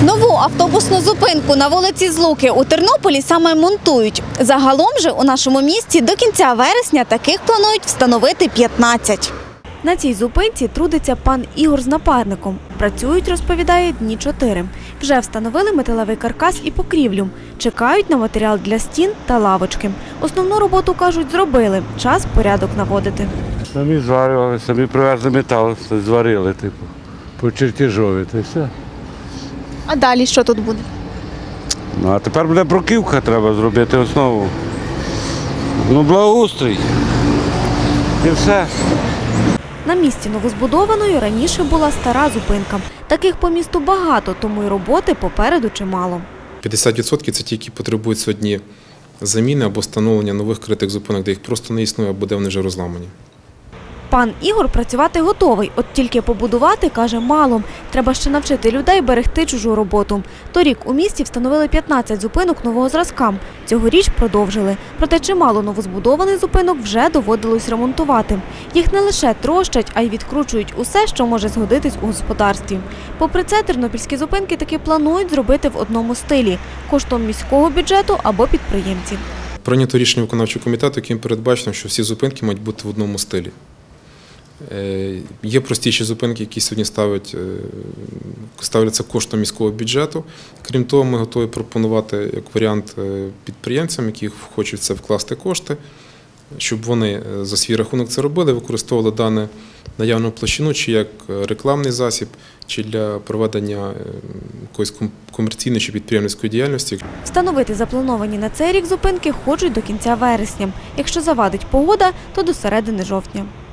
Нову автобусну зупинку на вулиці Злуки у Тернополі саме монтують. Загалом же у нашому місті до кінця вересня таких планують встановити 15. На цій зупинці трудиться пан Ігор з напарником. Працюють, розповідає, дні 4. Вже встановили металевий каркас і покрівлю. Чекають на матеріал для стін та лавочки. Основну роботу, кажуть, зробили. Час порядок наводити. Самі зварювали, самі привезли метал, зварили, по чертежові, та й все. А далі що тут буде? Ну, а тепер буде бруківка, треба зробити основу. Благоустрій. І все. На місці новозбудованої раніше була стара зупинка. Таких по місту багато, тому й роботи попереду чимало. 50% – це ті, які потребують сьогодні заміни або встановлення нових критих зупинок, де їх просто не існує, або де вони вже розламані. Пан Ігор працювати готовий, от тільки побудувати, каже, мало. Треба ще навчити людей берегти чужу роботу. Торік у місті встановили 15 зупинок нового зразка. Цьогоріч продовжили. Проте чимало новозбудованих зупинок вже доводилось ремонтувати. Їх не лише трощать, а й відкручують усе, що може згодитись у господарстві. Попри це, тернопільські зупинки таки планують зробити в одному стилі – коштом міського бюджету або підприємців. Прийнято рішення виконавчого комітету, яким передбачено, що всі зупинки мають бути в одному стилі. Є простіші зупинки, які сьогодні ставляться коштом міського бюджету. Крім того, ми готові пропонувати як варіант підприємцям, які хочуть в це вкласти кошти, щоб вони за свій рахунок це робили, використовували дану наявну площину чи як рекламний засіб, чи для проведення якоїсь комерційної чи підприємницької діяльності. Встановити заплановані на цей рік зупинки хочуть до кінця вересня. Якщо завадить погода, то до середини жовтня.